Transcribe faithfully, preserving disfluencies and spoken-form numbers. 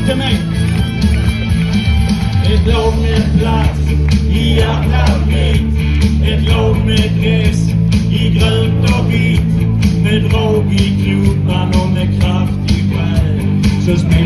inte med. Ett lag med plats i hjärtat mitt. Ett lag med dress i grönt och vitt. Med drag i klubban och med kraft i själ. Så